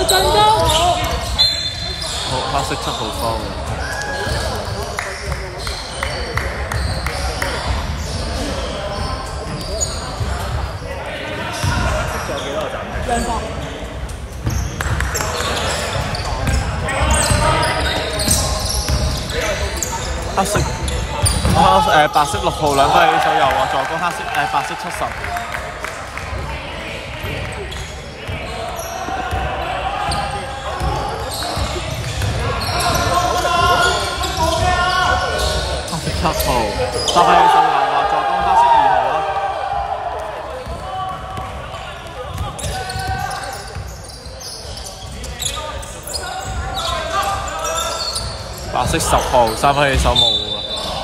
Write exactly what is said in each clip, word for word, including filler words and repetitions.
到進攻。 好，黑色七號方。 仲有幾多個站？ 兩個。 黑色，黑誒白色六號兩分起手右啊，助攻黑色誒白色七十。黑色七號三分起手右啊，助攻黑色二號啊。白色十號三分起手冇啊！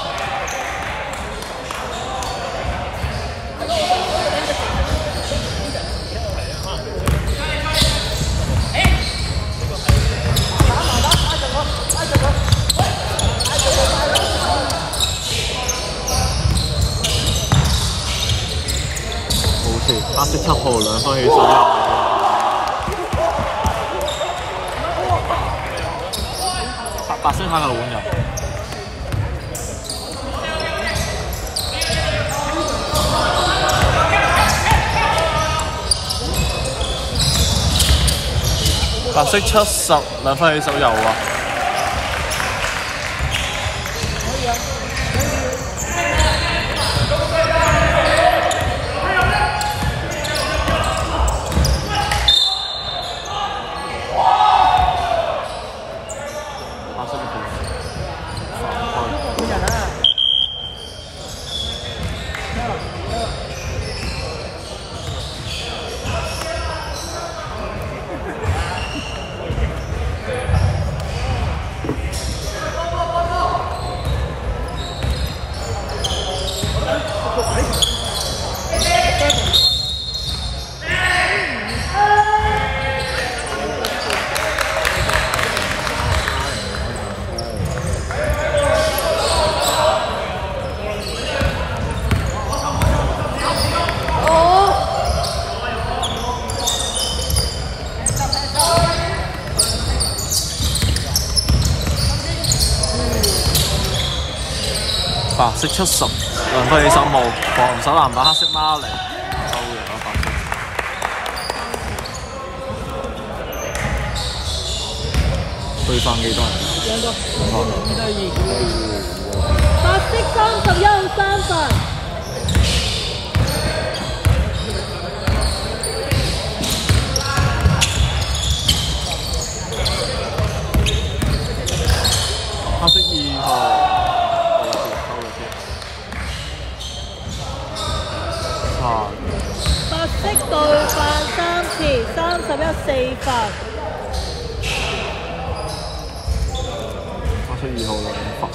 冇事，黑色七號兩分起手右。白色下球換人，白色七十兩分起手右啊！白色七十兩分起手冇，防守籃板黑色孖嚟，收贏啦白色。對方幾多人？ 兩個。 兩個。 五對二。白色三十一號三分。 黑色二號。 白色對犯三次，三十一四分。 白色二號兩分。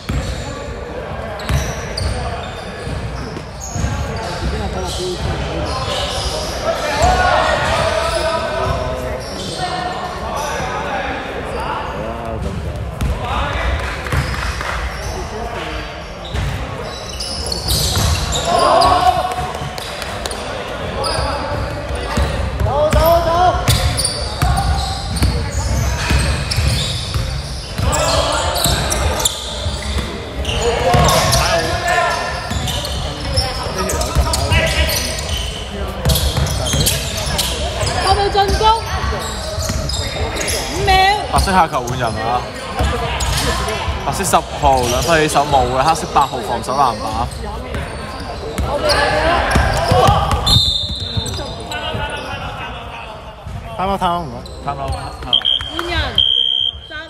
進攻五秒。 白色下球換人啊！白色十號兩分起手冇嘅，黑色八號防守籃板。 貪貓貪唔該， 貪貓貪。 換人三。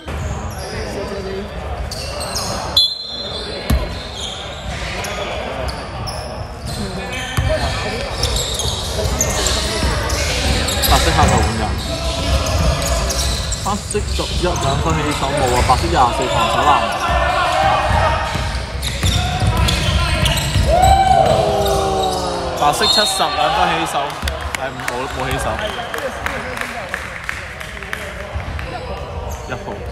白色下球換人，黑色十一兩分起手冇啊！白色廿四防守籃板。白色七十兩分起手，係冇冇起手。一號。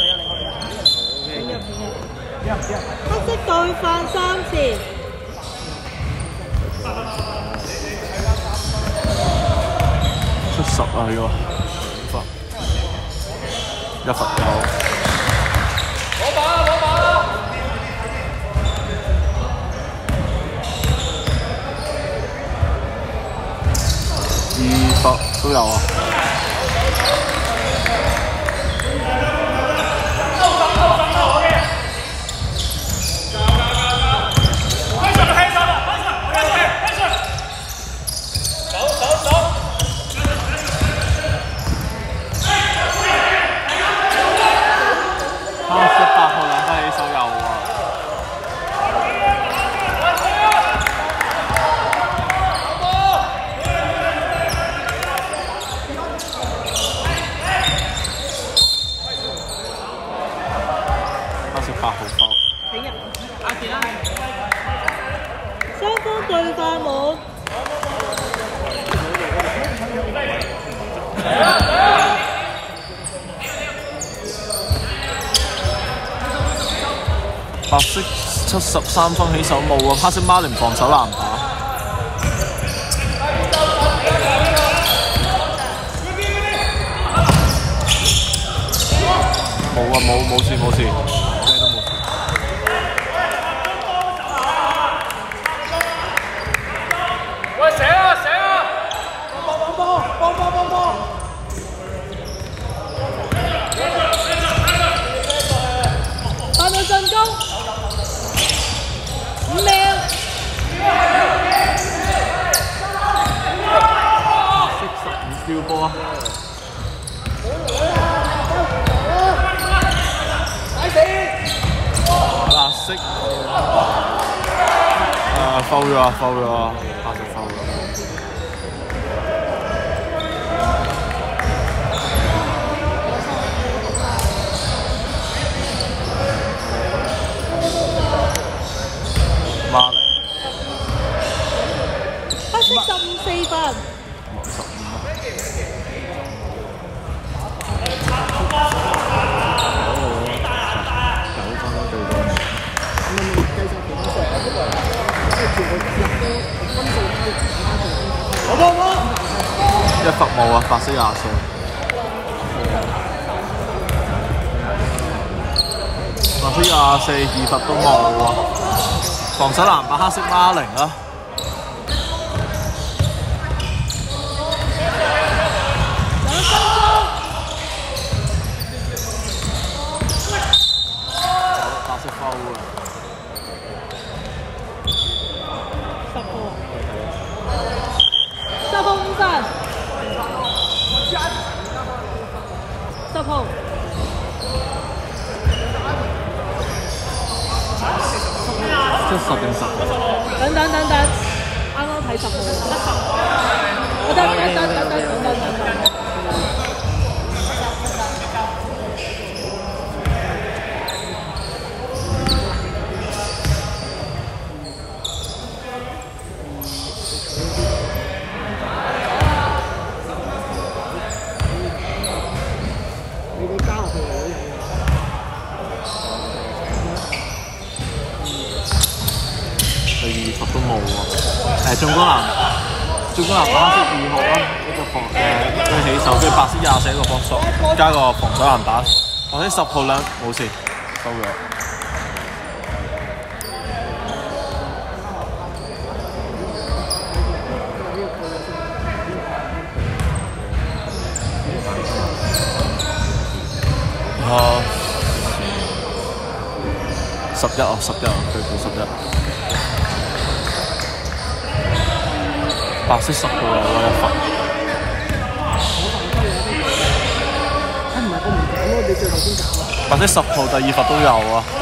黑色對犯三次。 出十啊！呢個一罰球。 攞把啦，攞把啦！ 二罰都有啊。哈式八號兩分起手有啊！哈式八號foul。 雙方對快門。 白色七十三分起手冇啊！黑色馬林防守籃板。冇啊冇冇事冇事，咩都冇事。 喂，醒啊醒啊！幫幫幫幫幫幫幫！ 八秒進攻。五秒。 色十五標波啊！白色誒 foul 咗啊 foul 咗啊，白色 foul 咗。馬嚟。 黑色十五四分。 十五啊！一罰冇啊，白色廿四。白色廿四二罰都冇啊，防守籃板黑色孖零啊。白色foul啊！ 十號啊！十號五分。十號。 七十定十？ 等等等等，啱啱睇十號。我等等等等等等等等等。 第二罰都冇喎。誒，進攻籃，進攻籃板黑色二號啊，一個防誒跟起手，跟住白色廿四一個防守，加個防守籃板。白色十號兩冇事，收咗。啊，十一啊，十一啊，對付十一。白色十號有一罰。 啊唔係，我唔揀咯，你最後先揀啊。 白色十號第二罰都有啊。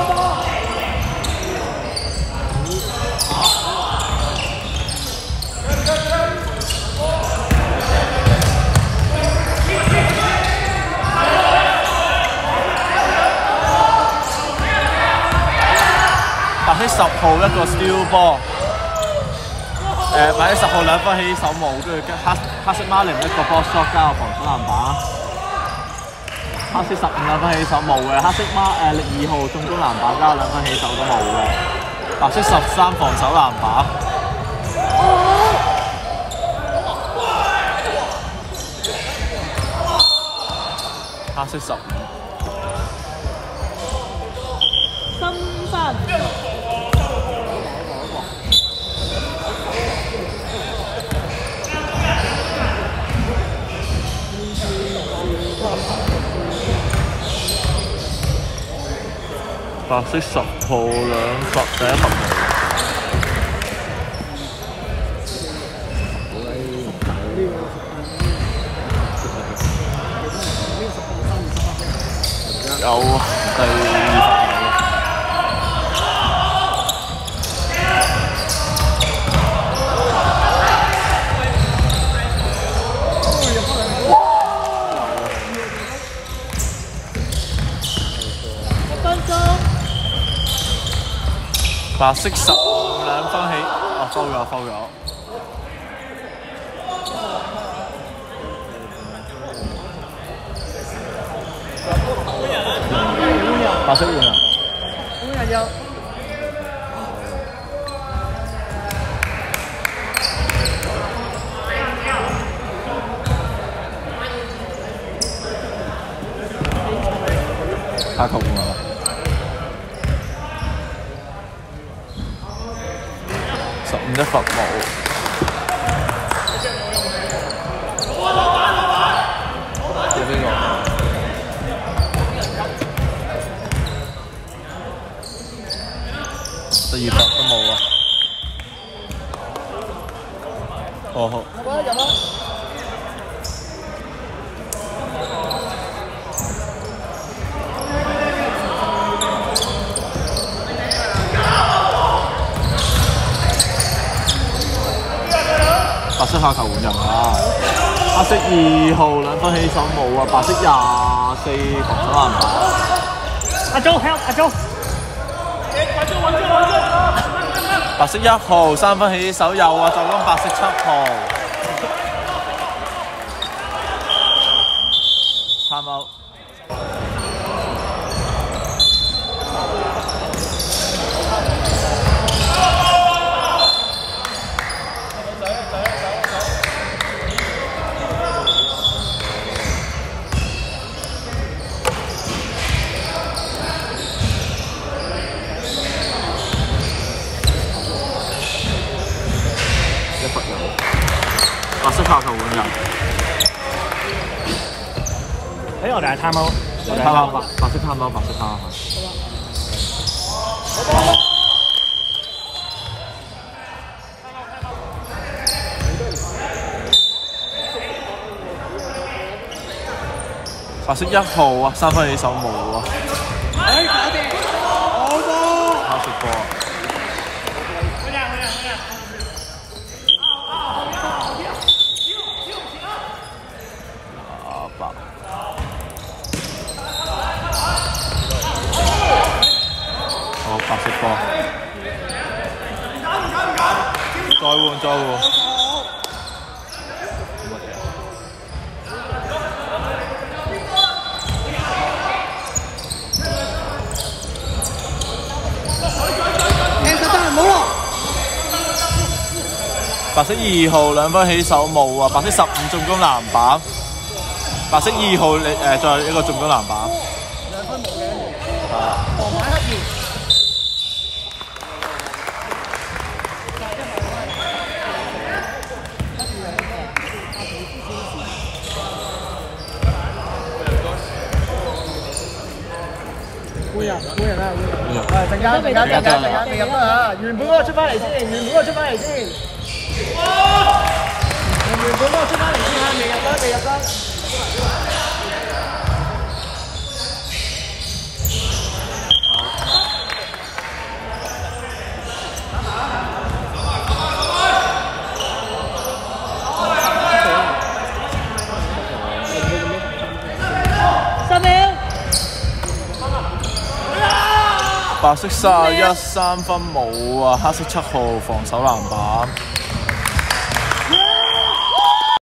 白色十號一個 steal 波。誒，白色十號兩分起手冇，跟住黑黑色馬林一個 box shot 加個防守籃板。黑色十五兩分起手冇嘅，黑色馬誒力二號進攻籃板加兩分起手都冇嘅。白色十三防守籃板。黑黑色十五。 三分。 白色十號兩罰第一罰。有第二罰。白色十兩分起，哦 foul 咗 foul 咗。白色換人。 換人有。 下球換人啦。十五一罰冇。到邊個？第二罰都冇啊！哦好。 入啊入啊！ 白色下球換人啊！黑色二號兩分起手冇啊！白色廿四防守籃板。 阿周 help 阿周。 白色一號三分起手有啊！就攻白色七號。time out。白色下球換人， 誒我哋係 time out， 我哋 time out，白白色 time out，白色 time out。白色一號啊，三分起手冇啊。 哎，搞掂，好波！ 拋出波。白色波，再換再換。 聽實得唔好落。 白色二號兩分起手冇啊！白色十五進攻籃板，白色二號你誒再一個進攻籃板。 兩分冇嘅。皇馬黑二。換人，換人啦，換人。誒，陣間，陣間，陣間，陣間，未入得啊！原本嗰個出翻嚟先，原本嗰個出翻嚟先。原本嗰個出翻嚟先啊！未入得，未入得。 十秒。 白色三十一三分冇啊！黑色七號防守籃板。